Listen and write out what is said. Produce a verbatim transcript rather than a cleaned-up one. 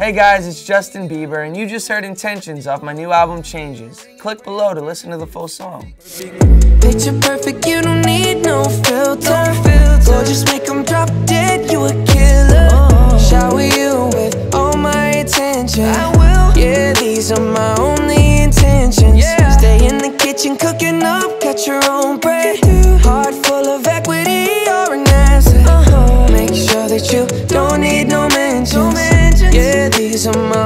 Hey guys, it's Justin Bieber, and you just heard Intentions off my new album, Changes. Click below to listen to the full song. Picture perfect, you don't need no filter. Gorgeous, make them drop dead, you a killer. Shower you with all my attention. I will. Yeah, these are my only intentions. Yeah. Stay in the kitchen cooking up, cut your own bread. Heart full of equity, you're an asset. uh-huh. Make sure that you don't need no mentions. No mentions. Yeah, these are my